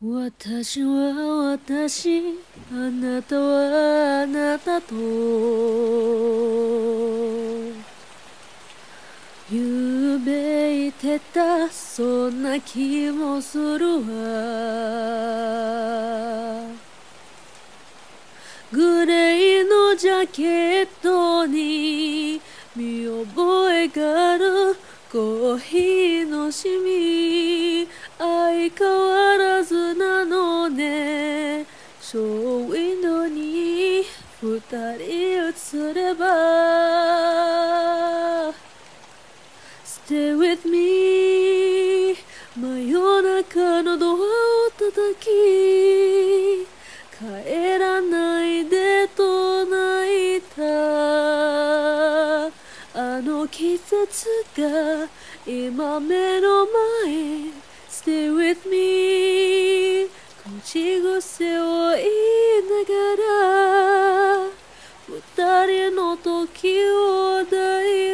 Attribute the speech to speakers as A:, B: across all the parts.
A: 私は私、あなたはあなたとゆうべいてた、そんな気もするわ。グレーのジャケットに見覚えがあるコーヒーのシミ、相変わらずなのね。ショーウィンドウに二人映れば Stay with me 真夜中のドアを叩き、帰らないでと泣いたあの季節が今目の前。 Stay with me 口癖を言いながら二人の時を抱い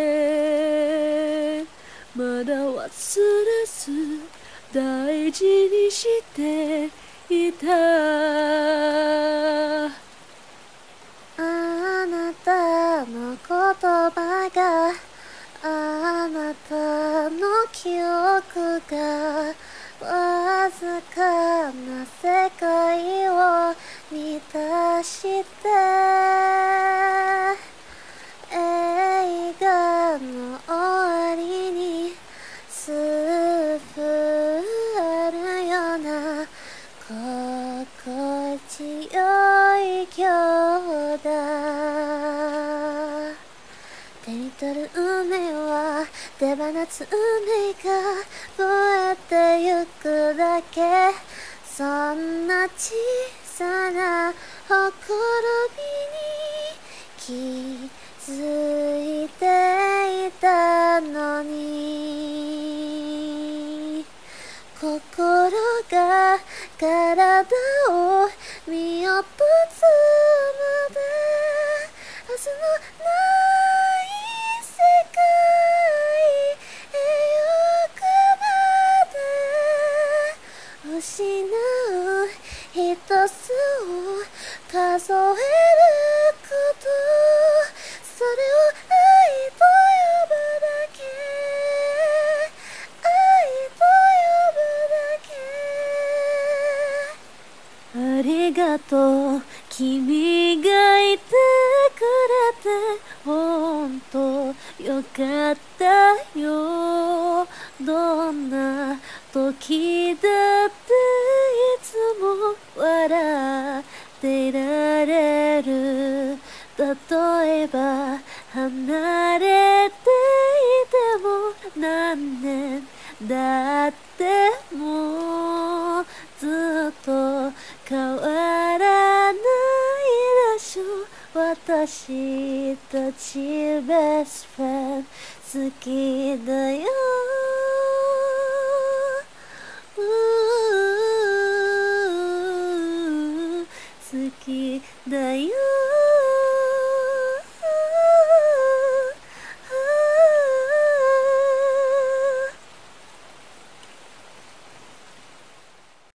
A: て、まだ忘れず大事にしていた。
B: あなたの言葉が、あなたの記憶が、わずかな世界を満たして、映画の終わりにスープあるような心地よい今日だ。手に取る運命は手放す運命が増えてゆくだけ。そんな小さなほころびに気づいていたのに、心が体を見落とすまで、明日のない世界へ行くまで、失う一つを数えること、それを愛と呼ぶだけ、愛と呼ぶだけ。
A: ありがとう、君がいてくれてほんとよかったよ。どんな時だっていつも笑っていられる。例えば離れていても何年だってもうずっと変わらないでしょ。私たちベストフレンド好きだよ。好きだよ。